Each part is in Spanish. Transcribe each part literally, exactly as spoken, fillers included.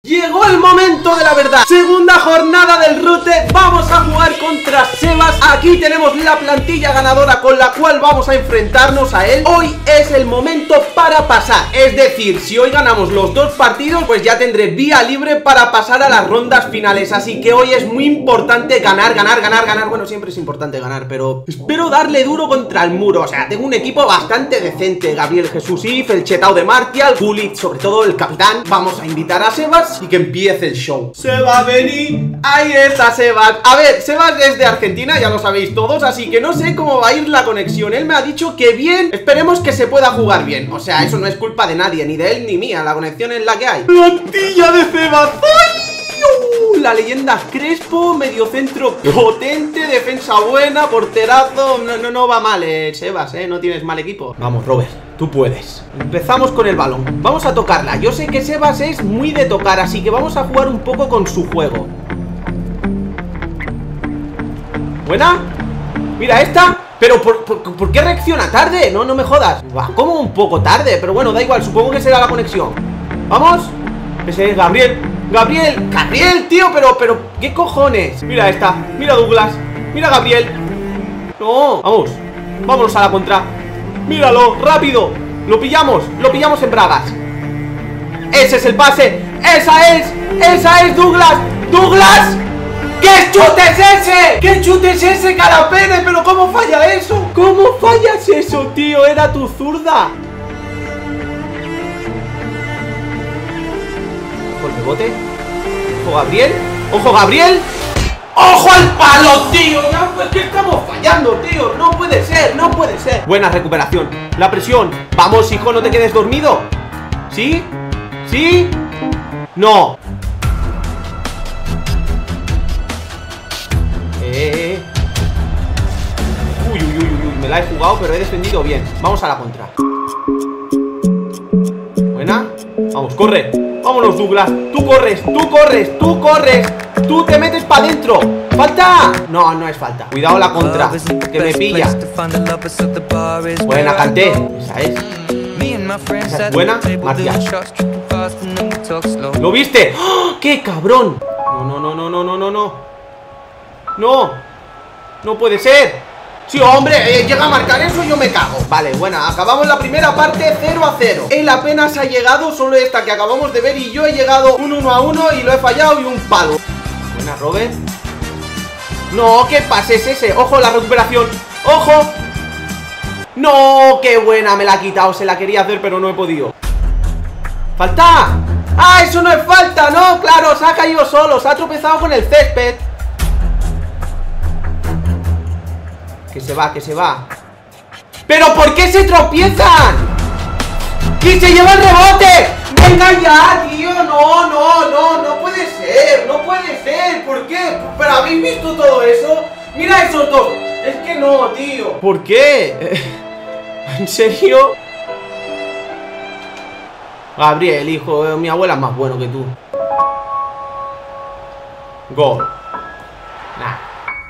Llegó el momento de la verdad. Segunda jornada del Rute. Vamos a jugar contra Sebas. Aquí tenemos la plantilla ganadora con la cual vamos a enfrentarnos a él. Hoy es el momento para pasar. Es decir, si hoy ganamos los dos partidos, pues ya tendré vía libre para pasar a las rondas finales. Así que hoy es muy importante ganar, ganar, ganar, ganar. Bueno, siempre es importante ganar, pero espero darle duro contra el muro. O sea, tengo un equipo bastante decente. Gabriel Jesús If, el Chetao de Martial, Gullit, sobre todo el capitán. Vamos a invitar a Sebas y que empiece el show. Se va a venir. Ahí está Sebas. A ver, Sebas es de Argentina, ya lo sabéis todos, así que no sé cómo va a ir la conexión. Él me ha dicho que bien. Esperemos que se pueda jugar bien. O sea, eso no es culpa de nadie, ni de él ni mía. La conexión es la que hay. Plantilla de Sebas. ¡Ay! La leyenda Crespo, mediocentro potente, defensa buena, porterazo. No, no, no va mal, eh, Sebas, eh, no tienes mal equipo. Vamos, Robert, tú puedes. Empezamos con el balón, vamos a tocarla. Yo sé que Sebas es muy de tocar, así que vamos a jugar un poco con su juego. ¿Buena? Mira esta. Pero ¿por, por, ¿por qué reacciona tarde? No, no me jodas. Buah, como un poco tarde, pero bueno, da igual, supongo que será la conexión. Vamos. Ese es Gabriel. Gabriel, Gabriel, tío, pero, pero, ¿qué cojones? Mira esta, mira Douglas, mira Gabriel. No, vamos, vámonos a la contra. Míralo, rápido. Lo pillamos, lo pillamos en bragas. Ese es el pase, esa es, esa es Douglas. Douglas, ¿qué chute es ese? ¿Qué chute es ese, Carapene? Pero ¿cómo falla eso? ¿Cómo fallas eso, tío? Era tu zurda. Ojo el rebote. Ojo Gabriel. Ojo Gabriel. ¡Ojo al palo, tío! Ya, pues que estamos fallando, tío. No puede ser, no puede ser. Buena recuperación. La presión. Vamos, hijo, no te quedes dormido. ¿Sí? ¿Sí? No. Eh. Uy, uy, uy, uy. Me la he jugado, pero he defendido bien. Vamos a la contra. Buena. Vamos, corre. Vámonos, Douglas. Tú corres, tú corres, tú corres. Tú te metes para adentro. ¡Falta! No, no es falta. Cuidado la contra, que me pilla. Buena, Kanté. Esa es. Esa es buena. Martial. ¿Lo viste? ¡Oh! ¡Qué cabrón! No, no, no, no, no, no, no, no. No. No puede ser. Sí, hombre, eh, llega a marcar eso, yo me cago. Vale, bueno, acabamos la primera parte cero a cero. Él apenas ha llegado, solo esta que acabamos de ver. Y yo he llegado un uno a uno y lo he fallado y un palo. Buena, Robert. No, ¿qué pase es ese? Ojo, la recuperación. ¡Ojo! No, qué buena, me la ha quitado. Se la quería hacer, pero no he podido. ¡Falta! ¡Ah, eso no es falta! No, claro, se ha caído solo. Se ha tropezado con el césped. Que se va, que se va. ¿Pero por qué se tropiezan? ¡Y se lleva el rebote! ¡Venga ya, tío! No, no, no, no puede ser. No puede ser, ¿por qué? ¿Pero habéis visto todo eso? Mira esos dos. Es que no, tío. ¿Por qué? ¿En serio? Gabriel, hijo, mi abuela es más bueno que tú. Gol. Nah.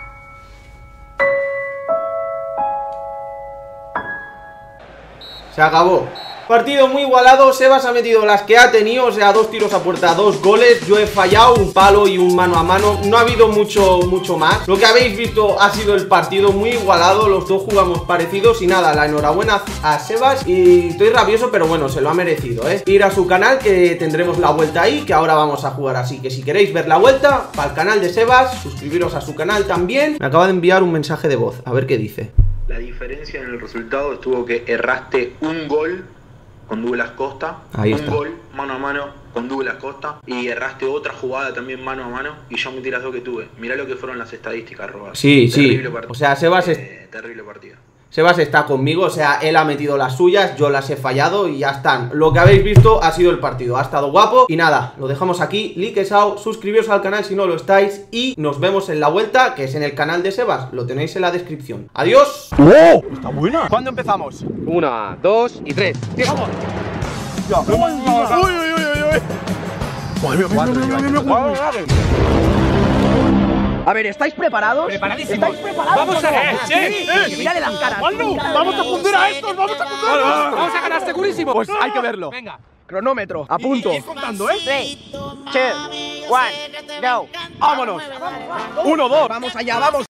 Se acabó. Partido muy igualado. Sebas ha metido las que ha tenido. O sea, dos tiros a puerta, dos goles. Yo he fallado un palo y un mano a mano. No ha habido mucho, mucho más. Lo que habéis visto ha sido el partido muy igualado. Los dos jugamos parecidos. Y nada, la enhorabuena a Sebas. Y estoy rabioso, pero bueno, se lo ha merecido, ¿eh? Ir a su canal, que tendremos la vuelta ahí, que ahora vamos a jugar. Así que si queréis ver la vuelta, para el canal de Sebas, suscribiros a su canal también. Me acaba de enviar un mensaje de voz. A ver qué dice. La diferencia en el resultado estuvo que erraste un gol con Douglas Costa, Ahí un está. gol mano a mano con Douglas Costa, y erraste otra jugada también mano a mano, y yo metí las dos que tuve. Mirá lo que fueron las estadísticas, robadas. Sí, Terrible sí. partido. O sea, Sebas es... eh, terrible partido. Sebas está conmigo, o sea, él ha metido las suyas, yo las he fallado y ya están. Lo que habéis visto ha sido el partido, ha estado guapo. Y nada, lo dejamos aquí, likesaos, suscribiros al canal si no lo estáis. Y nos vemos en la vuelta, que es en el canal de Sebas, lo tenéis en la descripción. ¡Adiós! ¡Oh! ¡Está buena! ¿Cuándo empezamos? Una, dos y tres. ¡Vamos! Ya. ¡Uy, uy, uy, uy, uy! Madre mía, mira, mira, mira, mira. A ver, ¿estáis preparados? Preparadísimos. ¿Estáis preparados? Vamos a ver, sí, sí. Mírale las caras. ¡Vamos a fundir a estos! ¡Vamos a fundir! Vamos a ganar segurísimo. Pues hay que verlo. Venga. Cronómetro, a punto. Ir contando, ¿eh? three, two, one, go. ¡Vámonos! Uno, dos. Vamos allá, vamos.